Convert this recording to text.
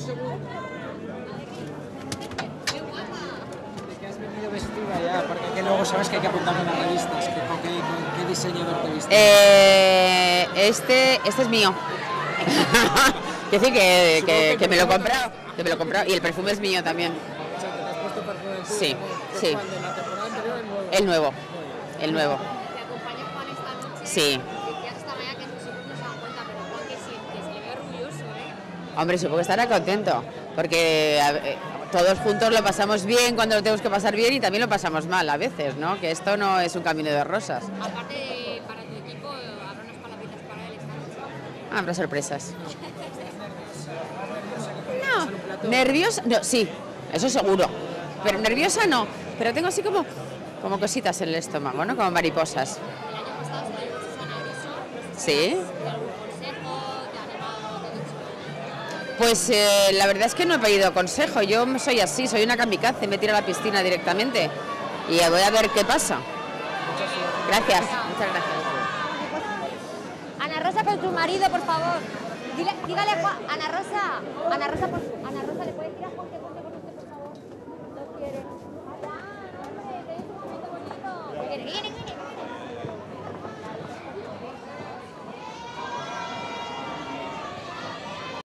¿Qué has venido vestida ya? Porque que luego sabes que hay que apuntarme en las revistas. ¿Con qué diseñador te viste? Este es mío. Quiero decir que me lo he comprado. Que me lo he comprado. Y el perfume es mío también. O sea, que te has puesto perfume tú. Sí, sí. ¿Cuál? ¿De la temporada anterior o el nuevo? El nuevo. Te acompaña Juan esta noche. Sí. Decías esta mañana que nosotros no se dan cuenta, pero Juan, ¿qué sientes? Le veo orgulloso, ¿eh? Hombre, supongo que estará contento. Porque todos juntos lo pasamos bien cuando lo tenemos que pasar bien y también lo pasamos mal a veces, ¿no? Que esto no es un camino de rosas. Aparte, para tu equipo, habrá unas palabritas para él esta noche. Habrá sorpresas. No, nerviosa, no, sí, eso seguro. Pero nerviosa no, pero tengo así como cositas en el estómago, ¿no? Como mariposas. El año pasado se dio Susana Griso. Sí. ¿Te ha dado algún consejo? ¿Te ha animado? ¿Te ha dicho? Pues la verdad es que no he pedido consejo, yo soy así, soy una kamikaze, me tiro a la piscina directamente y voy a ver qué pasa. Gracias, muchas gracias. Ana Rosa con tu marido, por favor. Dígale a Juan, Ana Rosa, ¿le puedes decir a Juan que ponte por